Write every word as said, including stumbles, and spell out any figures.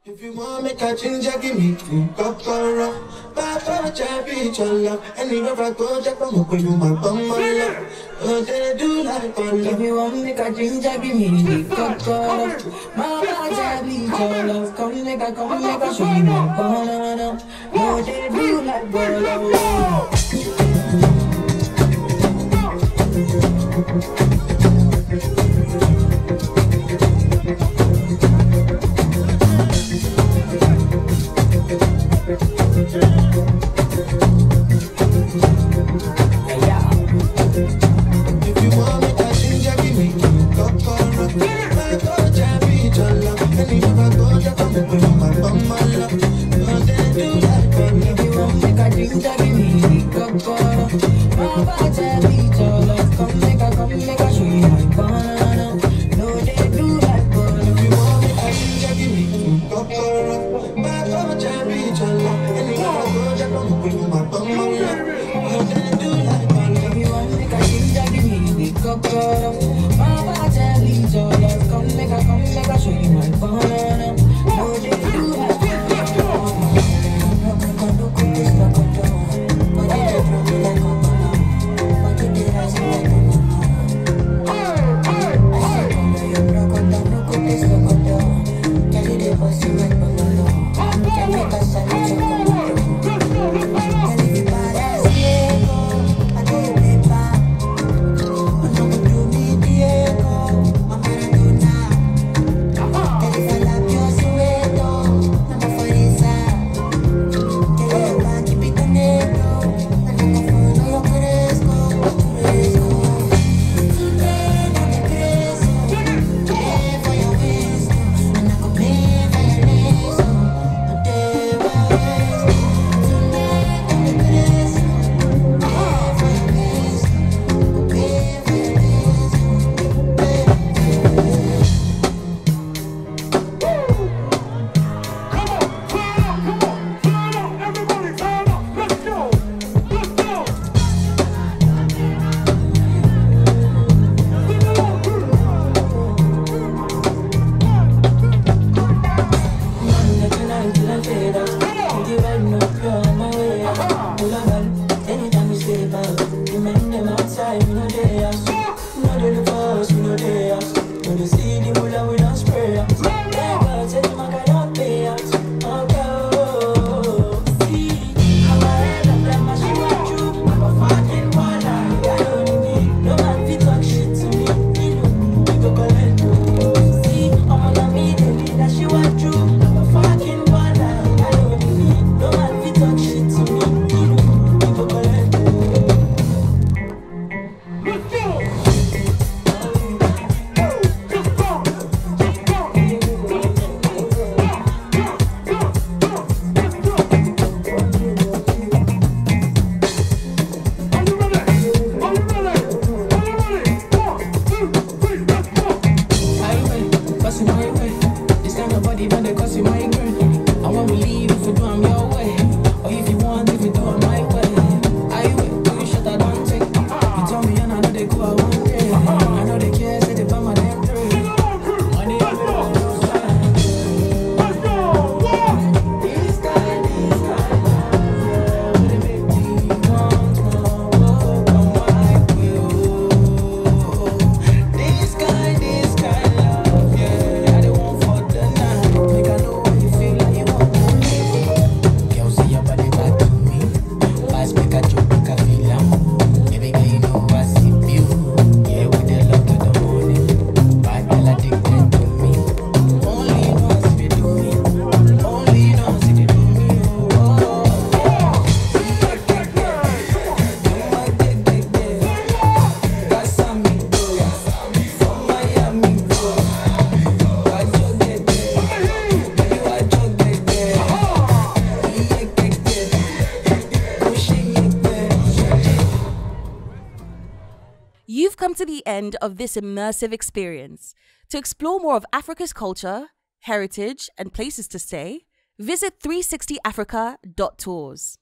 If you want me to ginger, give me two kokoro. Papa, chabi, your love. Anywhere I go, just come up with you, my bum, my love. Oh, they do like one. If you want me to ginger, give me two kokoro. Papa, chabi, your love. Come make a, come make a, show you my banana. Oh, they do like bolo. You've come to the end of this immersive experience. To explore more of Africa's culture, heritage, and places to stay, visit three sixty africa dot tours.